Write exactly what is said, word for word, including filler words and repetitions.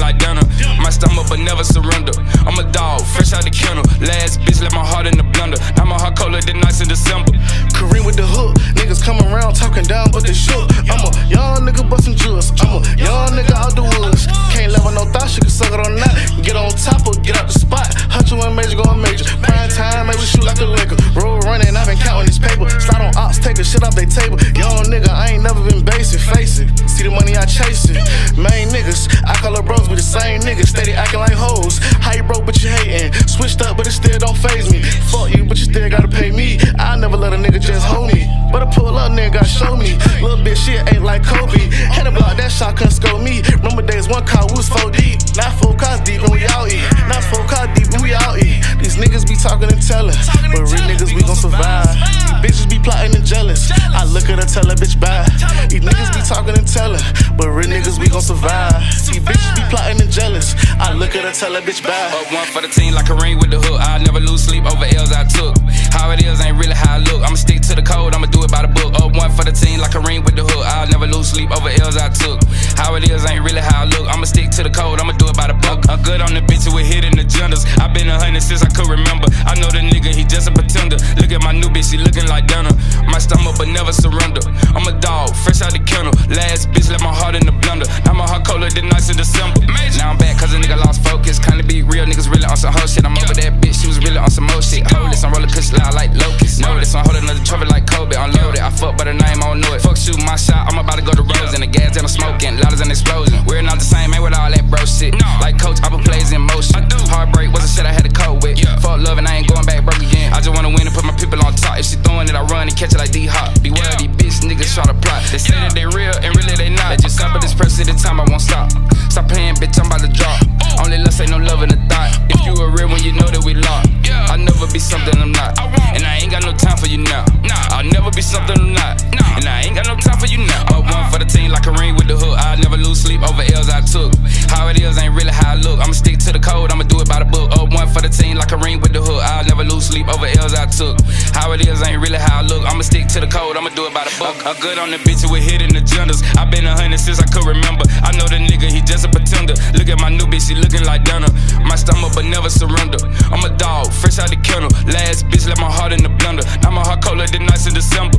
like dinner. My stomach but never surrender. I'm a dog, fresh out the kennel. Last bitch left my heart in the blender. Now my heart colder than nice in December. Kareem with the hook, niggas come around talking down, but they shook. I'm a young nigga bustin' juice. I'm a young nigga out the woods. Can't level no thought, she can suck it on that. Get on top or get out the spot. Hutcho I G going major. Prime time, make we shoot like a Laker. Roll running, I been counting this paper. Slide on ops, take the shit off they table. Young nigga, I ain't never been basic, face it. See the money I chasing. Main niggas, I call her bros, we the same niggas. Steady acting like hoes. How you broke, but you hating. Switched up, but it still don't faze me. Fuck you, but you still gotta pay me. I never let a nigga just hold me. But I pull up, nigga, gotta show me. Little bitch shit ain't like Kobe. Had to block that shot, couldn't score me. Remember days one car, we was four deep. Not four cars deep when we out eat. Not four cars deep when we out eat. These niggas be talking and telling, but real niggas we gon' survive. These bitches be plotting and jealous. I look at her, tell her bitch bye. These niggas be talking and telling, but real niggas we gon' survive. These bitches be plotting and jealous. I look at her, tell her bitch bye. Up one for the team like Kareem with the hook. I never lose sleep over L's I took. How it is ain't really how I look. I'ma stick to the code, I'ma do it by the book. Up one for the team like Kareem with the hook. I'll never lose sleep over L's I took. How it is ain't really how I look. I'ma stick to the code, I'ma do it by the book. I'm good on the bitch with hidden agendas. I been a hundred since I could remember. I know the nigga, he just a pretender. Look at my new bitch, she looking like dinner. My stomach but never surrender. I'm a dog, fresh out the kennel. Last bitch left my heart in the blender. Now my heart colder than nice in December. Now I'm back cause a nigga lost focus. Kinda be real, niggas really on some whole shit. I'm over that bitch, she was really on some more shit. Hold this, I'm roller cushion loud like locusts. Know this, I'm holding another trophy like Kobe. Unloaded, I fuck by the name, I don't know it. Fuck shooting my shot, I'm about to go to Rose. And the gas and I'm smoking, loud as an explosion. We're not the same, ain't with all that bro shit. Like coach, I put plays in motion. Heartbreak was a shit I had to cope with. Fuck love and I ain't going back broke again. I just wanna win and put my people on top. If she throwing it, I run and catch it like D-Hop. Beware of these bitch niggas try to plot. They say that they real and really they not. They just sample this press at the time, I won't stop. Stop playing, bitch, I'm about to drop. Only lust ain't no love in the thought. If you a real one, you know that we locked. I'll never be something I'm not. And I ain't got no time for you now. I'll never be something I'm not. And I ain't got no time for you now. Up one for the team like Kareem with the hook. I'll never lose sleep over L's I took. How it is ain't really how I look. I'ma stick to the code, I'ma do it by the book. Up one for the team like Kareem with the hook. I'll never lose sleep over L's I took. How it is ain't really how I look. I'ma stick to the code, I'ma do it by the book. I'm good on the bitch with hidden agendas. I been a hundred since I could remember. I know the nigga, he just a pretender. Look at my new bitch, she looking like dinner. My stomach but never surrender. I'm a dog, fresh out the kennel. Last bitch left my heart in the blender. Now my heart colder than nice in December.